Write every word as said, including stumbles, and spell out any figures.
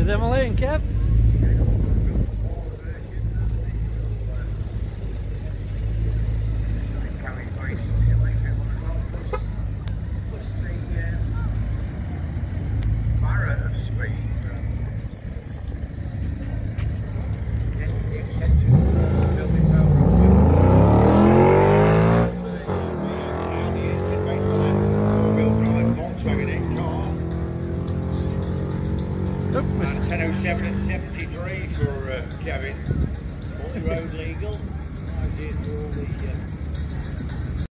Cheers, Emily and Kev. ten oh seven and seventy-three for uh, Kevin.